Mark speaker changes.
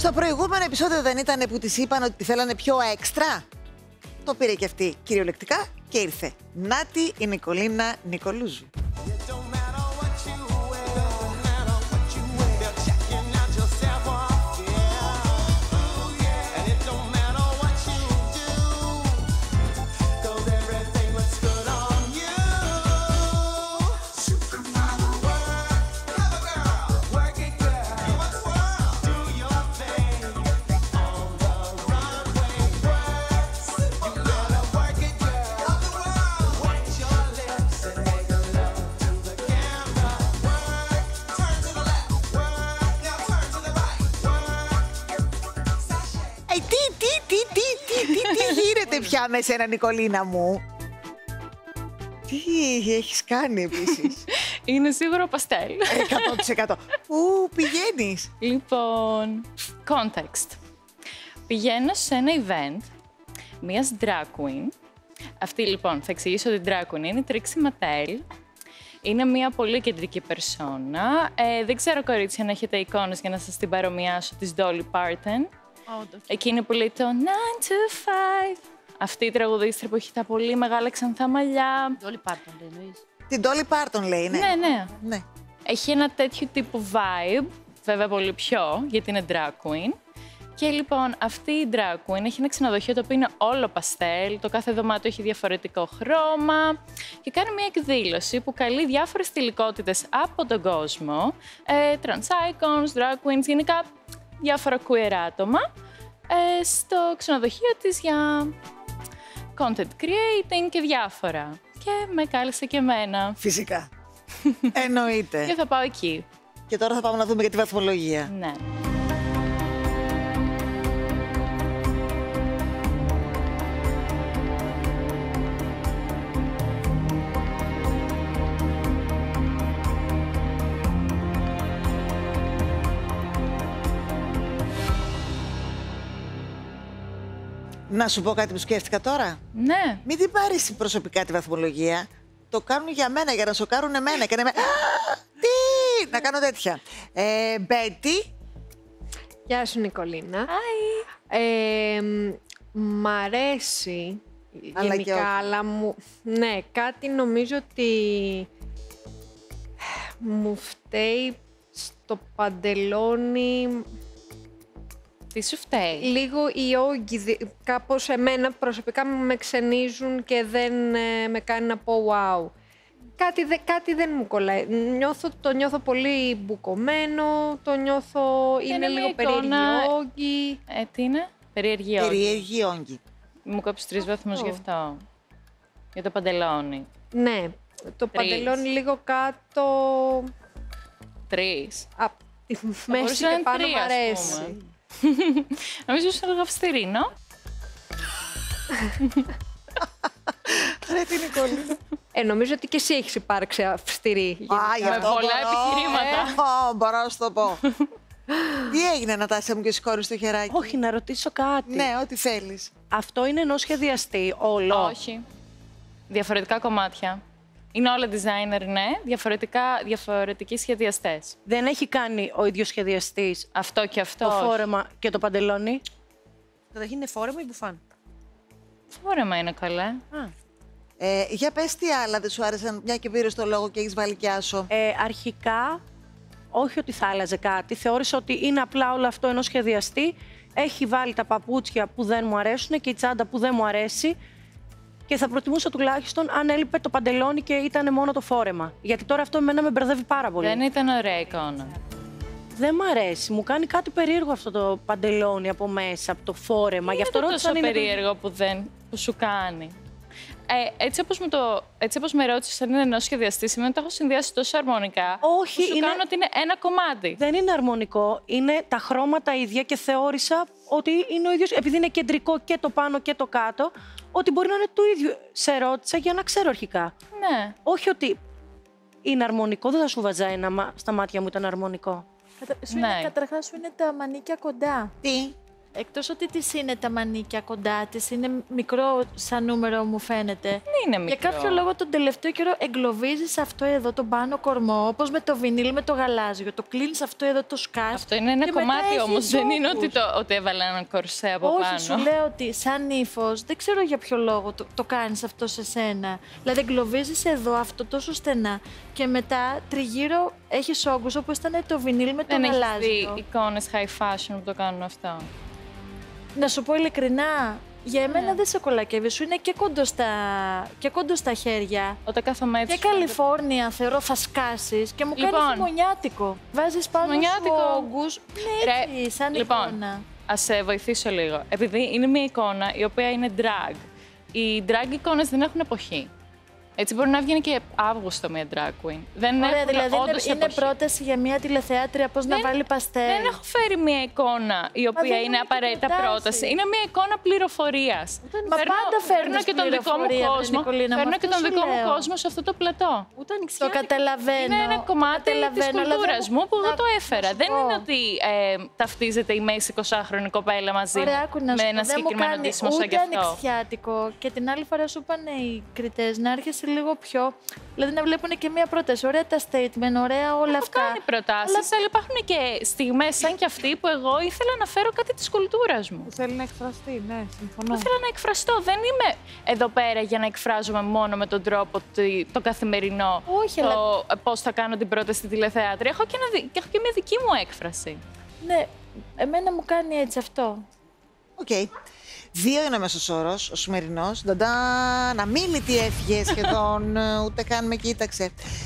Speaker 1: Στο προηγούμενο επεισόδιο δεν ήταν που της είπαν ότι τη θέλανε πιο έξτρα? Το πήρε και αυτή κυριολεκτικά και ήρθε. Νάτι η Νικολίνα Νικολούζου. Τι γίνεται πια με σένα, Νικολίνα μου? Τι έχεις κάνει επίσης?
Speaker 2: Είναι σίγουρο παστέλ.
Speaker 1: 100%. Πού πηγαίνεις?
Speaker 2: Λοιπόν, context. Πηγαίνω σε ένα event μιας drag queen. Αυτή λοιπόν, θα εξηγήσω την drag queen, είναι η Trixie Mattel. Είναι μια πολύ κεντρική περσόνα. Δεν ξέρω, κορίτσια, αν έχετε εικόνες για να σας την παρομοιάσω, της Dolly Parton. Εκείνη που λέει το 9 to 5. Αυτή η τραγουδίστρια που έχει τα πολύ μεγάλα ξανθά μαλλιά.
Speaker 3: Dolly Parton, λέει, εννοείς?
Speaker 1: Την Dolly Parton λέει, ναι.
Speaker 2: Ναι. Έχει ένα τέτοιο τύπου vibe, βέβαια πολύ πιο, γιατί είναι drag queen. Και λοιπόν, αυτή η drag queen έχει ένα ξενοδοχείο το οποίο είναι όλο παστέλ, το κάθε δωμάτιο έχει διαφορετικό χρώμα και κάνει μια εκδήλωση που καλεί διάφορες θηλυκότητες από τον κόσμο, trans icons, drag queens, γενικά διάφορα queer άτομα, στο ξενοδοχείο της για content creating και διάφορα. Και με κάλεσε και εμένα.
Speaker 1: Φυσικά. Εννοείται.
Speaker 2: Και θα πάω εκεί.
Speaker 1: Και τώρα θα πάμε να δούμε και τη βαθμολογία.
Speaker 2: Ναι.
Speaker 1: Να σου πω κάτι που σκέφτηκα τώρα.
Speaker 2: Ναι.
Speaker 1: Μην την πάρεις προσωπικά τη βαθμολογία. Το κάνουν για μένα, για να σοκάρουν εμένα. Και να είμαι. Τι! Να κάνω τέτοια. Μπέτι.
Speaker 4: Γεια σου, Νικολίνα.
Speaker 2: Hi.
Speaker 4: Μ' αρέσει
Speaker 1: Αλλά και όχι.
Speaker 4: γενικά, αλλά ναι, κάτι νομίζω ότι μου φταίει στο παντελόνι.
Speaker 2: Τι σου φταίει?
Speaker 4: Λίγο οι όγκοι, κάπως εμένα προσωπικά με ξενίζουν και δεν με κάνει να πω wow. Κάτι δεν μου κολλάει. Το νιώθω πολύ μπουκωμένο, το νιώθω, είναι λίγο περίεργη όγκη.
Speaker 2: Τι είναι? Περίεργη όγκη.
Speaker 1: Περίεργη όγκη.
Speaker 2: Μου κόψεις 3 βαθμούς γι' αυτό. Για το παντελόνι.
Speaker 4: Ναι, το παντελόνι λίγο κάτω.
Speaker 2: 3.
Speaker 4: Από τη μέση και πάνω μ' αρέσει.
Speaker 2: Νομίζω ότι είναι λίγο αυστηρή, νο?
Speaker 1: Ρε την Νικολίνα.
Speaker 4: Νομίζω ότι και εσύ έχεις υπάρξει αυστηρή.
Speaker 1: Γι' αυτό
Speaker 2: πολλά επιχειρήματα.
Speaker 1: Μπορώ να σου το πω. Τι έγινε, Νατάσια μου, και σηκώνεις το χεράκι?
Speaker 5: Όχι, να ρωτήσω κάτι.
Speaker 1: Ναι, ό,τι θέλεις.
Speaker 5: Αυτό είναι ενός σχεδιαστή όλο?
Speaker 2: Όχι. Διαφορετικά κομμάτια. Είναι όλα designer, ναι. Διαφορετικοί σχεδιαστές.
Speaker 5: Δεν έχει κάνει ο ίδιος σχεδιαστής
Speaker 2: Αυτό και αυτό.
Speaker 5: το
Speaker 2: όχι.
Speaker 5: φόρεμα και το παντελόνι?
Speaker 3: Καταρχήν είναι φόρεμα ή μπουφάν?
Speaker 2: Φόρεμα είναι καλά.
Speaker 1: Για πες τι άλλα δεν σου άρεσαν, μια και πήρες το λόγο και έχεις βάλει κι άσο.
Speaker 5: Αρχικά, όχι ότι θα άλλαζε κάτι. Θεώρησα ότι είναι απλά όλο αυτό ενός σχεδιαστή. Έχει βάλει τα παπούτσια που δεν μου αρέσουν και η τσάντα που δεν μου αρέσει. Και θα προτιμούσα τουλάχιστον αν έλειπε το παντελόνι και ήταν μόνο το φόρεμα. Γιατί τώρα αυτό εμένα με μπερδεύει πάρα πολύ.
Speaker 2: Δεν ήταν ωραία εικόνα.
Speaker 5: Δεν μ' αρέσει. Μου κάνει κάτι περίεργο αυτό το παντελόνι από μέσα, από το φόρεμα. Γι' αυτό ρώτησα
Speaker 2: τόσο
Speaker 5: αν είναι
Speaker 2: περίεργο που σου κάνει. Έτσι όπως με ρώτησες αν είναι ενός σχεδιαστή, σημαίνει ότι το έχω συνδυάσει τόσο αρμονικά.
Speaker 5: Όχι,
Speaker 2: που σου κάνω ότι είναι ένα κομμάτι.
Speaker 5: Δεν είναι αρμονικό. Είναι τα χρώματα ίδια και θεώρησα ότι είναι ο ίδιος, επειδή είναι κεντρικό και το πάνω και το κάτω, ότι μπορεί να είναι το ίδιο. Σε ρώτησα για να ξέρω αρχικά.
Speaker 2: Ναι.
Speaker 5: Όχι ότι είναι αρμονικό, δεν θα σου βαζάει στα μάτια μου ήταν αρμονικό.
Speaker 6: Καταρχάς σου είναι τα μανίκια κοντά.
Speaker 1: Τι?
Speaker 6: Εκτός ότι της είναι τα μανίκια κοντά της, είναι μικρό σαν νούμερο μου φαίνεται.
Speaker 2: Δεν είναι μικρό.
Speaker 6: Για κάποιο λόγο τον τελευταίο καιρό εγκλωβίζεις αυτό εδώ τον πάνω κορμό, όπως με το βινίλ με το γαλάζιο. Το κλείνεις αυτό εδώ, το σκάς.
Speaker 2: Αυτό είναι ένα
Speaker 6: και μετά
Speaker 2: κομμάτι
Speaker 6: έχεις
Speaker 2: όμως. Δεν είναι
Speaker 6: ζώκους.
Speaker 2: ότι έβαλα ένα κορσέ από
Speaker 6: Όχι,
Speaker 2: πάνω.
Speaker 6: σου λέω ότι σαν ύφος, δεν ξέρω για ποιο λόγο το κάνεις αυτό σε σένα. Δηλαδή εγκλωβίζεις εδώ αυτό τόσο στενά και μετά τριγύρω έχεις όγκους όπως ήταν το βινίλ με το
Speaker 2: Δεν έχεις
Speaker 6: γαλάζιο.
Speaker 2: δει εικόνες high fashion που το κάνουν αυτό.
Speaker 6: Να σου πω ειλικρινά, για εμένα
Speaker 2: Ναι.
Speaker 6: δεν σε κολακεύει, σου είναι και κόντο στα χέρια.
Speaker 2: Όταν κάθομαι έτσι.
Speaker 6: Και Καλιφόρνια θεωρώ θα σκάσεις και μου κάνει
Speaker 2: Λοιπόν.
Speaker 6: χειμωνιάτικο. Βάζεις πάνω
Speaker 2: Χειμωνιάτικο.
Speaker 6: σου όγκους, ναι, έτσι, σαν
Speaker 2: Λοιπόν,
Speaker 6: εικόνα.
Speaker 2: ας σε βοηθήσω λίγο. Επειδή είναι μια εικόνα η οποία είναι drag. Οι drag εικόνες δεν έχουν εποχή. Έτσι μπορεί να βγαίνει και Αύγουστο μια drag queen. Δεν
Speaker 6: Ωραία,
Speaker 2: έχουν
Speaker 6: δηλαδή
Speaker 2: όντως
Speaker 6: είναι
Speaker 2: εποχή.
Speaker 6: πρόταση για μια τηλεθεάτρια πώς να βάλει παστέλ.
Speaker 2: Δεν έχω φέρει μια εικόνα η οποία
Speaker 6: δεν
Speaker 2: είναι
Speaker 6: είναι και
Speaker 2: απαραίτητα
Speaker 6: προτάσεις.
Speaker 2: πρόταση. Είναι μια εικόνα πληροφορίας.
Speaker 6: Μα πάντα φέρνεις
Speaker 2: και τον δικό μου
Speaker 6: πληροφορία,
Speaker 2: κόσμο.
Speaker 6: Νικολίνα,
Speaker 2: Φέρνω
Speaker 6: μα
Speaker 2: και
Speaker 6: αυτό
Speaker 2: τον
Speaker 6: σου
Speaker 2: δικό μου
Speaker 6: λέω.
Speaker 2: κόσμο σε αυτό το πλατό.
Speaker 3: Ούτε
Speaker 6: Το
Speaker 3: ανοιξιάτικο.
Speaker 6: καταλαβαίνω.
Speaker 2: Είναι ένα κομμάτι της
Speaker 6: καταλαβαίνω, αλλά
Speaker 2: κουλτούρας
Speaker 6: δεν-
Speaker 2: μου που εγώ
Speaker 6: να-
Speaker 2: το έφερα.
Speaker 6: να σου
Speaker 2: Δεν
Speaker 6: πω.
Speaker 2: είναι ότι ταυτίζεται η μέση 20χρονη κοπέλα μαζί
Speaker 6: Ωραία,
Speaker 2: μου
Speaker 6: άκου να
Speaker 2: με
Speaker 6: σου
Speaker 2: ένα
Speaker 6: πω, δεν μου
Speaker 2: συγκεκριμένο
Speaker 6: κάνει
Speaker 2: ντύσιμο σαν
Speaker 6: ούτε
Speaker 2: κι αυτό.
Speaker 6: ανοιξιάτικο. Και την άλλη φορά σου είπαν οι κριτές να έρχεσαι λίγο πιο. Δηλαδή να βλέπουν και μία πρόταση. Ωραία τα statement, ωραία όλα
Speaker 2: Έχω
Speaker 6: αυτά.
Speaker 2: κάνει προτάσεις, αλλά υπάρχουν και στιγμές σαν κι αυτή που εγώ ήθελα να φέρω κάτι της κουλτούρας μου.
Speaker 7: Που θέλει να εκφραστεί, ναι, συμφωνώ.
Speaker 2: Ήθελα να εκφραστώ. Δεν είμαι εδώ πέρα για να εκφράζομαι μόνο με τον τρόπο το καθημερινό.
Speaker 6: Όχι, αλλά-
Speaker 2: Πώς θα κάνω την πρόταση στη τηλεθεάτρια. Έχω και μια δική μου έκφραση.
Speaker 6: Ναι, εμένα μου κάνει έτσι αυτό.
Speaker 1: Οκ. 2 είναι ο μέσος όρος, ο σημερινός. Νταντάν, αμίλητη έφυγε σχεδόν, ούτε καν με κοίταξε.